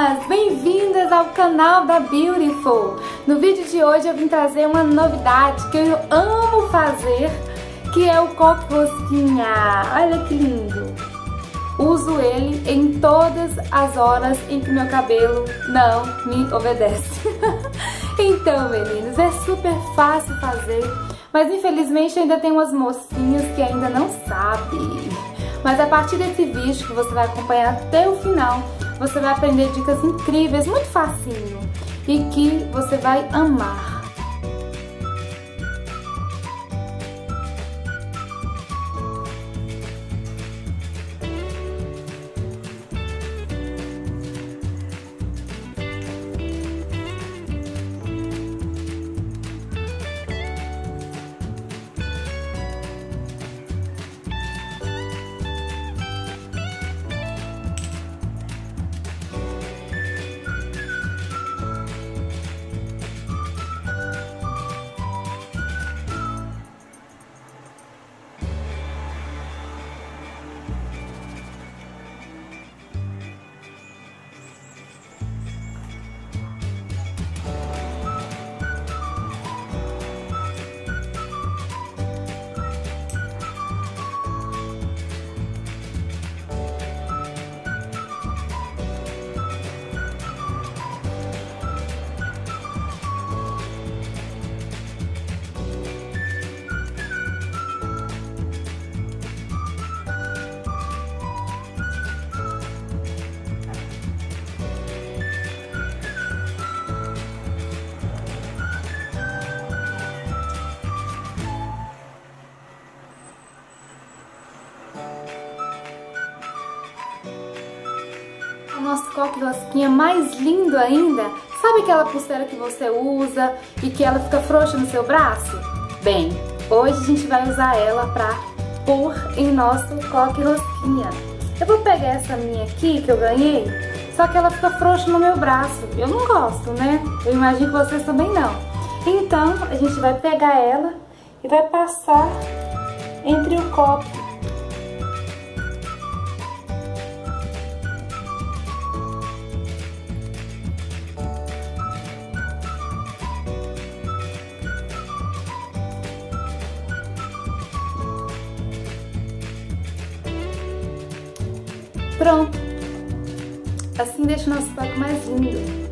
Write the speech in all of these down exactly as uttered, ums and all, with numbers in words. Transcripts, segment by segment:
meninas! Bem-vindas ao canal da Beautiful! No vídeo de hoje eu vim trazer uma novidade que eu amo fazer, que é o coque rosquinha. Olha que lindo! Uso ele em todas as horas em que meu cabelo não me obedece. Então, meninos, é super fácil fazer, mas infelizmente ainda tem umas mocinhas que ainda não sabem. Mas a partir desse vídeo que você vai acompanhar até o final, você vai aprender dicas incríveis, muito facinho, e que você vai amar. O nosso coque rosquinha mais lindo ainda, sabe aquela pulseira que você usa e que ela fica frouxa no seu braço? Bem, hoje a gente vai usar ela pra pôr em nosso coque rosquinha. Eu vou pegar essa minha aqui que eu ganhei, só que ela fica frouxa no meu braço. Eu não gosto, né? Eu imagino que vocês também não. Então a gente vai pegar ela e vai passar entre o coque. Pronto! Assim deixa o nosso coque mais lindo.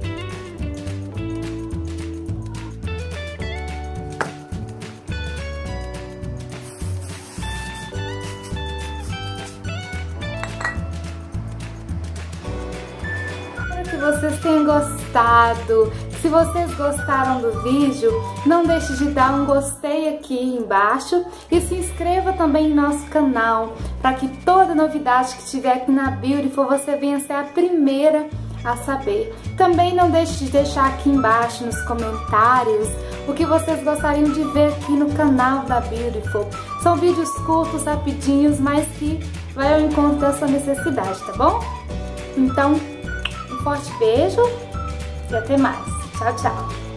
Espero que vocês tenham gostado. Se vocês gostaram do vídeo, não deixe de dar um gostei aqui embaixo e se inscreva também em nosso canal, para que toda novidade que tiver aqui na Beautiful você venha ser a primeira a saber. Também não deixe de deixar aqui embaixo nos comentários o que vocês gostariam de ver aqui no canal da Beautiful. São vídeos curtos, rapidinhos, mas que vai ao encontro da sua necessidade, tá bom? Então, um forte beijo e até mais. Tchau, tchau!